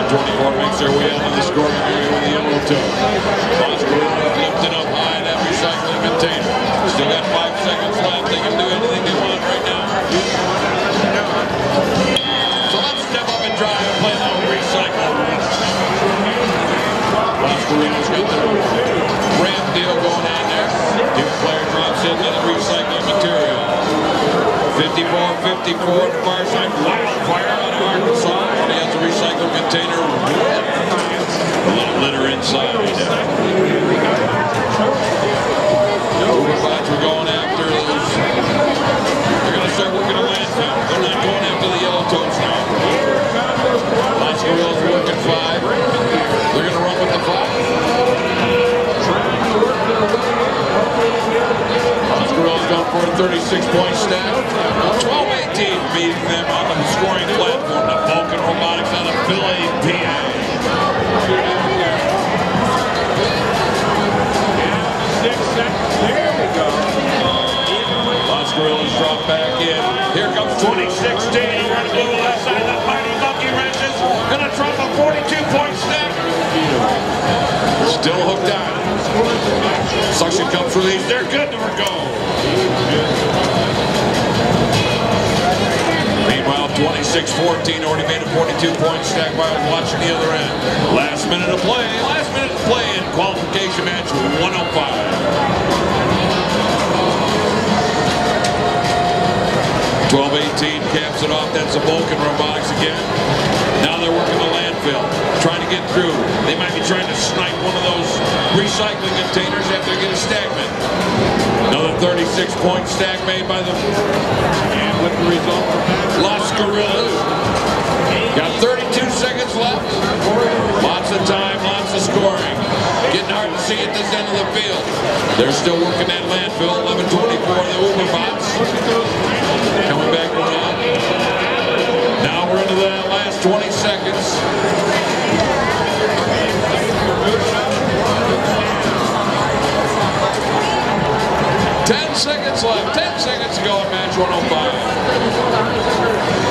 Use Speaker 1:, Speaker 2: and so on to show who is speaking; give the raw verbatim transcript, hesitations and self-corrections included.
Speaker 1: twenty-four makes their way out of the scoring area with the yellow toe. Pascack lifted up high in that recycling container. Still got five seconds left. They can do anything they want right now. So let's step up and try and play that recycle. Pascack's got the ramp deal going on there. New player drops into the recycling material. fifty-four fifty-four to far side. Wildfire out of Arkansas. He has a recycling container with a little litter inside. Robotics were going after those. They're going to start working a landfill. They're not going after the yellow toes now. Pascack's working five. They're going to run with the five. Pascack's going for a thirty-six point stack. twelve eighteen beating them on the scoring platform. The Vulcan Robotics out of Philly, P A.
Speaker 2: Six seconds. There we go.
Speaker 1: Pascack's dropped back in. Here comes twenty sixteen. We're going to go to the left side. The mighty monkey wrenches. Going to drop a forty-two point stack. Still hooked on. Suction comes released. They're good to go. Meanwhile, twenty-six fourteen already made a forty-two point stack while watching the other end. Last minute of play. Last minute of play in qualification match one oh five. twelve eighteen caps it off. That's the Vulcan Robotics again. Now they're working the landfill, trying to get through. They might be trying to snipe one of those recycling containers after they get a stagnant. Another thirty-six point stack made by the
Speaker 2: And with the result from that,
Speaker 1: Las Gorillas. Got thirty-two seconds left. Lots of time, lots of scoring. Getting hard to see at this end of the field. They're still working that landfill. eleven twenty-four, the Uberbots. Coming back around. Now we're into that last twenty seconds. ten seconds left. ten seconds to go in match one oh five.